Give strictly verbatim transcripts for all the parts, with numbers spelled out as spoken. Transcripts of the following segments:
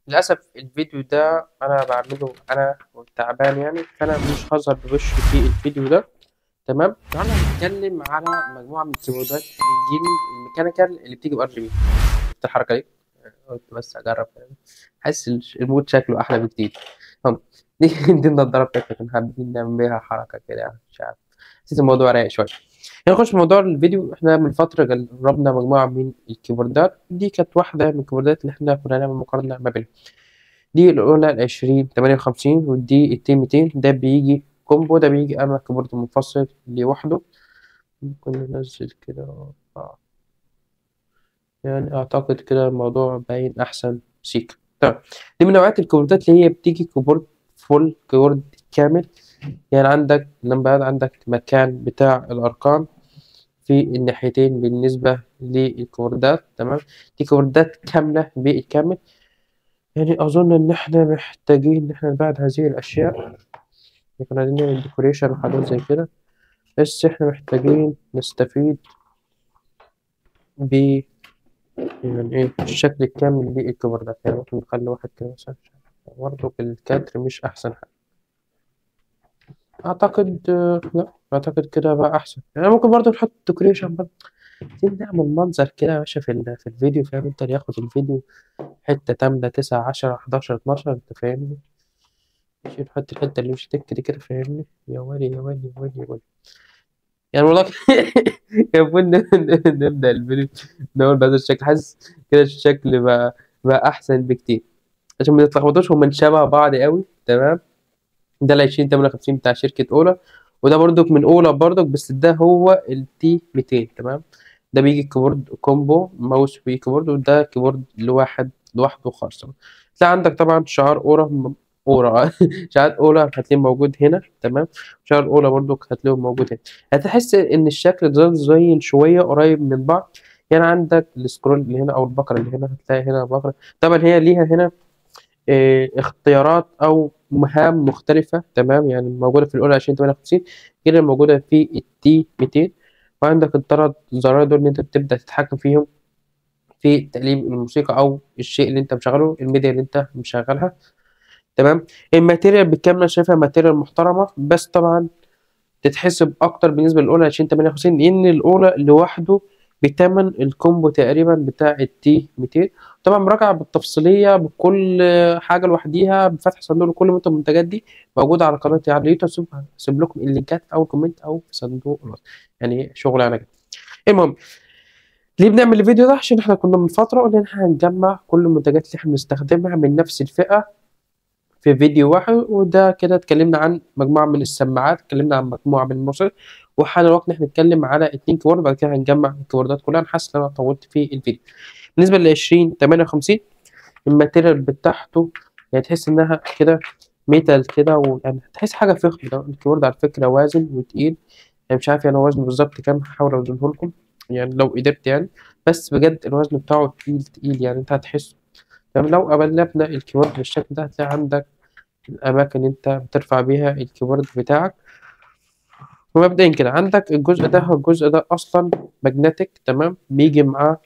للأسف الفيديو ده أنا بعمله أنا تعبان يعني، فأنا مش هظهر بوشي في الفيديو ده. تمام. تعالى نتكلم على مجموعة من الكيبوردات الجيمنج الميكانيكال اللي بتيجي بار جي بي. شفت الحركة دي؟ قلت بس أجرب يعني. حاسس المود شكله أحلى بكتير. هم دي دي النضارة بتاعتي، كنا حابين نعمل بيها حركة كده يعني، مش عارف. حسيت الموضوع رايق شوية. نخش في موضوع الفيديو. احنا من فترة جربنا مجموعة من الكيبوردات، دي كانت واحدة من الكيبوردات اللي احنا كنا نعمل مقارنة ما بينهم. دي الأولى العشرين تمانية وخمسين، ودي التي ميتين. ده بيجي كومبو، ده بيجي أنا كيبورد منفصل لوحده. ممكن ننزل كده. آه. يعني أعتقد كده الموضوع باين أحسن سيكا. تمام. دي من نوعيات الكيبوردات اللي هي بتيجي كيبورد فول، كيبورد كامل. يعني عندك لما عندك مكان بتاع الأرقام في الناحيتين بالنسبة للكيبوردات. تمام. دي كيبوردات كاملة بالكامل. يعني أظن إن إحنا محتاجين إن إحنا بعد هذه الأشياء يكون عندنا ديكوريشن وحاجات زي كده. بس إحنا محتاجين نستفيد ب يعني إيه الشكل الكامل للكيبوردات. يعني ممكن نخلي واحد كده مثلا، برضه الكادر مش أحسن حاجة. أعتقد آه، لأ، أعتقد كده بقى أحسن. يعني ممكن برضه نحط ديكوريشن برضه. عايزين نعمل منظر كده يا باشا في ال- في الفيديو، فاهم أنت، اللي ياخد الفيديو حتة تامنة تسعة عشرة حداشر اتناشر، أنت فاهمني. مش نحط الحتة اللي مش تك دي كده، فاهمني. يا ويلي يا ويلي يا ويلي يا ويلي. يعني والله المفروض ن- ن- نبدأ الفيديو نقول بهذا الشكل. حاسس كده الشكل بقى بقى أحسن بكتير، عشان ما نتلخبطوش. هما شبه بعض قوي. تمام. ده ال عشرين تمانية وخمسين بتاع شركة أولا، وده برضك من أولا برضك، بس ده هو التي ميتين. تمام. ده بيجي كيبورد كومبو، ماوس بي كيبورد، وده كيبورد لواحد لوحده خالص. تمام. تلاقي عندك طبعا شعار أورا. أورا شعار أولا هتلاقيه موجود هنا. تمام. شعار أولا برضك هتلاقيه موجود هنا. هتحس إن الشكل ده زي شوية قريب من بعض. يعني عندك السكرول اللي هنا أو البقرة اللي هنا، هتلاقي هنا بقرة. طبعا هي ليها هنا إيه، اختيارات او مهام مختلفه. تمام. يعني موجوده في الاولى عشرين تمانية وخمسين، غير الموجوده في التي ميتين. وعندك الثلاث زراير دول ان انت بتبدا تتحكم فيهم في تقليب الموسيقى او الشيء اللي انت مشغله، الميديا اللي انت مشغلها. تمام. الماتيريال بالكامل شايفها ماتيريال محترمه، بس طبعا تتحسب اكتر بالنسبه للاولى عشرين تمانية وخمسين، لان الاولى لوحده بتمن الكومبو تقريبا بتاع التي ميتين. طبعا مراجعه بالتفصيليه بكل حاجه لوحديها بفتح صندوق كل منتج من المنتجات دي موجوده على قناتي على اليوتيوب. هسيب لكم اللينكات او الكومنت او في صندوق الوصف. يعني شغل انا كده. المهم، ليه بنعمل الفيديو ده؟ عشان احنا كنا من فتره قلنا ان احنا هنجمع كل المنتجات اللي احنا بنستخدمها من نفس الفئه في فيديو واحد. وده كده اتكلمنا عن مجموعة من السماعات، اتكلمنا عن مجموعة من الموسيقى، وحان الوقت ان احنا نتكلم على اتنين كيبورد. بعد كده هنجمع الكيبوردات كلها. انا حاسس ان انا طولت في الفيديو. بالنسبة ل عشرين تمانية وخمسين، الماتيريال بتاعته يعني تحس انها كده ميتال كده، ويعني تحس حاجة فخمة. ده الكيبورد على فكرة وازن وتقيل. يعني مش عارف يعني وزنه بالظبط كام، هحاول اوزنه لكم يعني لو قدرت يعني. بس بجد الوزن بتاعه تقيل تقيل، يعني انت هتحسه. يعني لو قلبنا الكيبورد بالشكل ده هتلاقي عندك الأماكن أنت بترفع بيها الكيبورد بتاعك. ومبدئيا كده عندك الجزء ده، هو الجزء ده أصلا ماجنتيك. تمام. بيجي معاه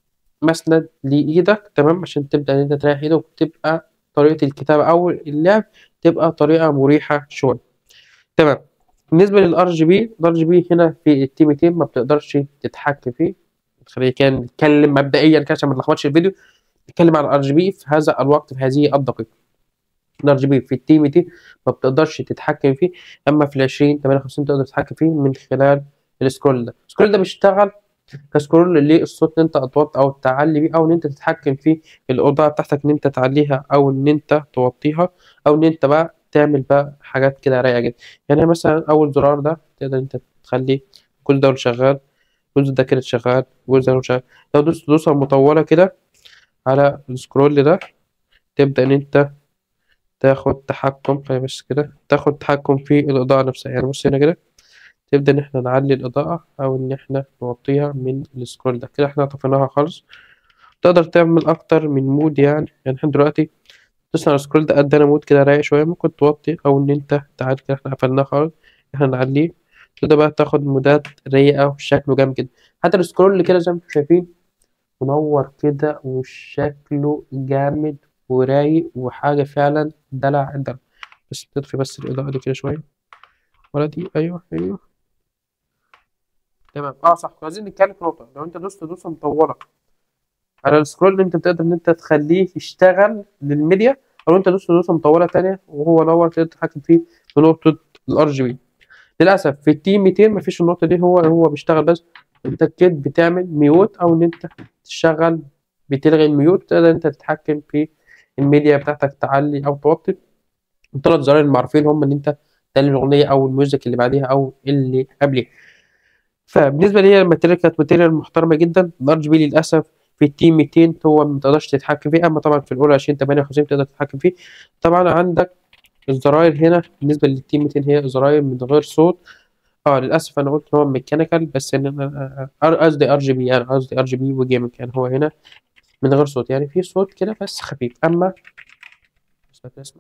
مسند لإيدك. تمام. عشان تبدأ إن أنت تريح إيدك، وتبقى طريقة الكتابة أو اللعب تبقى طريقة مريحة شوية. تمام. بالنسبة للار جي بي، الار جي بي هنا في التي ميتين ما بتقدرش تتحكم فيه. خلينا كده نتكلم مبدئيا كده عشان ما نلخبطش الفيديو. نتكلم عن الار جي بي في هذا الوقت، في هذه الدقيقة. الار جي بي في التي ميتين ما بتقدرش تتحكم فيه، اما في ال عشرين تمانية وخمسين تقدر تتحكم فيه من خلال السكرول ده. السكرول ده بيشتغل كسكرول للصوت، ان انت توطي او تعلي بيه، او ان انت تتحكم في الاوضاع بتاعتك، ان انت تعليها او ان انت توطيها، او ان انت بقى تعمل بقى حاجات كده رايقه جدا. يعني مثلا اول زرار ده تقدر انت تخلي كل ده شغال، الجزء ده كده شغال، الجزء ده شغال. لو دوست دوسة مطولة كده على السكرول ده، تبدأ إن أنت تاخد تحكم في، بس كده تاخد تحكم في الإضاءة نفسها. يعني بص هنا كده، تبدأ إن إحنا نعلي الإضاءة أو إن إحنا نوطيها من السكرول ده. كده إحنا طفيناها خالص. تقدر تعمل أكتر من مود. يعني يعني إحنا دلوقتي دوسنا على السكرول ده، أدانا مود كده رايق شوية. ممكن توطي أو إن أنت تعالى كده، إحنا قفلناه خالص، إحنا نعليه. تبدأ بقى تاخد مودات رايقة وشكله جامد جدا. حتى السكرول كده زي ما انتم شايفين منور كده وشكله جامد ورايق وحاجة فعلا دلع الدلع. بس تطفي بس الإضاءة دي كده شوية، ولا دي، أيوه أيوه تمام. اه صح، عايزين نتكلم في نقطة. لو انت دوست دوسة مطولة على السكرول، انت بتقدر ان انت تخليه يشتغل للميديا، او انت دوست دوسة مطولة تانية وهو نور تقدر تتحكم فيه بنقطة الار جي بي. للأسف في التي ميتين مفيش النقطة دي، هو هو بيشتغل بس. انت كده بتعمل ميوت، او ان انت تشغل، بتلغي الميوت، تقدر انت تتحكم في الميديا بتاعتك، تعلي او توطي. الثلاث زراير المعروفين هم ان انت تقلل الاغنيه او الميوزك اللي بعديها او اللي قبلها. فبالنسبه لي الماتيريال كانت ماتيريال محترمه جدا. الار جي بي للاسف في التي ميتين هو ما تقدرش تتحكم فيه، اما طبعا في الاولى عشرين تمانية وخمسين تقدر تتحكم فيه. طبعا عندك الزراير هنا بالنسبه للتي ميتين هي زراير من غير صوت. اه للاسف انا قلت ان هو ميكانيكال، بس ان انا آه، قصدي ار جي بي، يعني قصدي ار جي بي وجيمنج، يعني هو هنا من غير صوت، يعني في صوت كده بس خفيف. اما اسمع،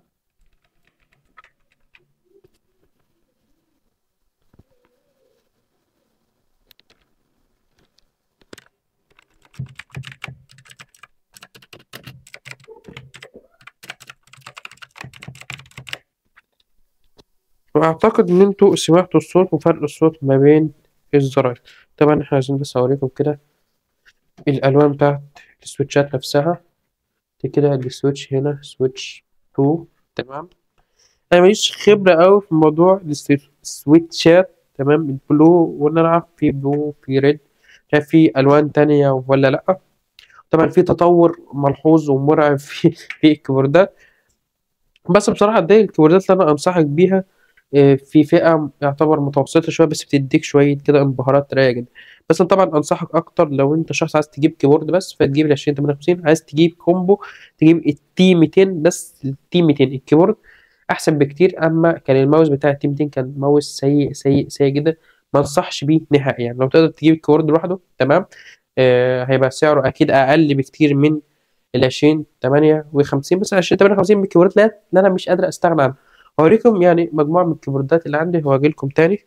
واعتقد ان انتوا سمعتوا الصوت وفرق الصوت ما بين الزراير. طبعا احنا عايزين بس اوريكم كده الالوان بتاعت السويتشات نفسها. دي كده السويتش هنا سويتش اتنين، تمام. انا ماليش خبره قوي في موضوع الس- السويتشات، تمام. البلو، وان انا اعرف في بلو في ريد، مش عارف في الوان تانية ولا لا. طبعا في تطور ملحوظ ومرعب في في الكيبوردات. بس بصراحه دي الكيبوردات اللي انا انصحك بيها، آه، في فئة يعتبر متوسطة شوية، بس بتديك شوية كده انبهارات رايقة جدا. بس أنا طبعا أنصحك أكتر لو أنت شخص عايز تجيب كيبورد بس، فتجيب ال عشرين تمانية وخمسين. عايز تجيب كومبو، تجيب التي ميتين. بس التي ميتين الكيبورد أحسن بكتير. أما كان الماوس بتاع التي ميتين كان ماوس سيء سيء سيء جدا، ما انصحش بيه نهائي. يعني لو تقدر تجيب الكيبورد لوحده تمام، آه هيبقى سعره أكيد أقل بكتير من ال عشرين تمانية وخمسين. بس عشرين تمانية وخمسين من الكيبوردات لا لا انا مش قادر استغنى عنها. هوريكم يعني مجموعه من الكيبوردات اللي عندي وهاجي لكم تاني.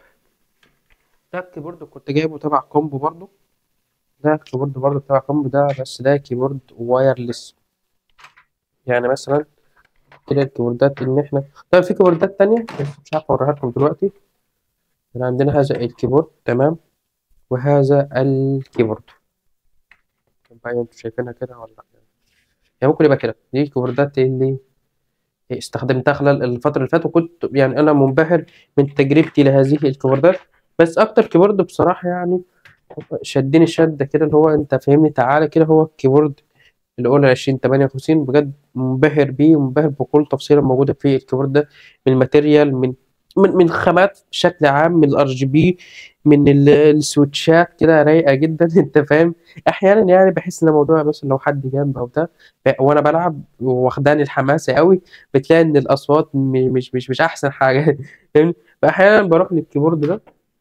ده الكيبورد كنت جايبه تبع كومبو برضو. ده الكيبورد برضو تبع كومبو ده، بس ده كيبورد وايرلس. يعني مثلا كده الكيبوردات ان احنا، طيب في كيبوردات تانية بس مش عارف اوريها لكم دلوقتي. يعني عندنا هذا الكيبورد تمام، وهذا الكيبورد. طيب انتوا شايفينها كده ولا لا؟ يعني ممكن يبقى كده. دي الكيبوردات اللي استخدمتها خلال الفترة اللي فاتت، وكنت يعني أنا منبهر من تجربتي لهذه الكيبوردات. بس أكتر كيبورد بصراحة يعني شدني شدة كده، اللي هو أنت فاهمني تعالى كده، هو الكيبورد الأولى عشرين تمانية وخمسين. بجد منبهر بيه ومنبهر بكل تفصيلة موجودة في الكيبورد ده، من الماتيريال، من من من الخامات بشكل عام، من الار جي بي، من ال- السويتشات كده رايقة جدا. أنت فاهم. أحيانا يعني بحس إن الموضوع بس لو حد جنب أو بتاع، ف- وأنا بلعب واخداني الحماسة قوي، بتلاقي إن الأصوات م- مش مش مش أحسن حاجة. فاهمني. فأحيانا بروح للكيبورد ده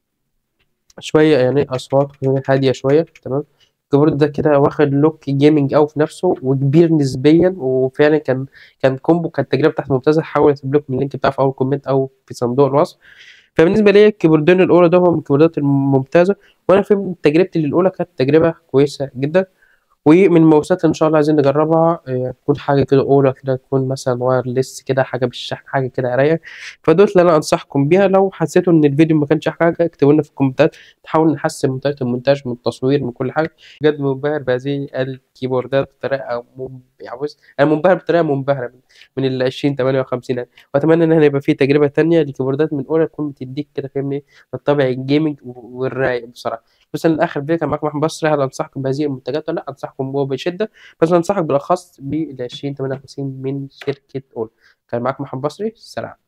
شوية، يعني أصوات هادية شوية، تمام. الكيبورد ده كده واخد لوك جيمنج أوي في نفسه وكبير نسبيا، وفعلا كان كان كومبو. كانت التجربة بتاعته ممتازة. هحاول أسيب لكم اللينك بتاعه في أول كومنت أو في صندوق الوصف. فبالنسبة لي الكيبوردين الأولى ده هم الكيبوردات الممتازة، وأنا في تجربتي للأولى كانت تجربة كويسة جدا. ومن الموسات ان شاء الله عايزين نجربها، آه، تكون حاجه كده اولى كده، تكون مثلا وايرلس كده، حاجه بالشحن، حاجه كده رايقه. فدول اللي انا انصحكم بيها. لو حسيتوا ان الفيديو ما كانش حاجه، اكتبوا لنا في الكومنتات، نحاول نحسن من طريقه المونتاج، من التصوير، من كل حاجه. بجد منبهر بهذه الكيبوردات بطريقه مم... يعني بص انا منبهر بطريقه منبهره من, من ال عشرين تمانية وخمسين. واتمنى ان احنا يبقى في تجربه تانية لكيبوردات من اولى تكون بتديك كده فاهمني الطابع الجيمنج والرايق بصراحه. بس انا اخر فيديو كان معاكم محمد بصري. هل انصحكم بهذه المنتجات ولا لا؟ انصحكم به بشده، بس انصحك بالاخص بال عشرين تمانية وخمسين من شركه اول. كان معاكم محمد بصري، سلام.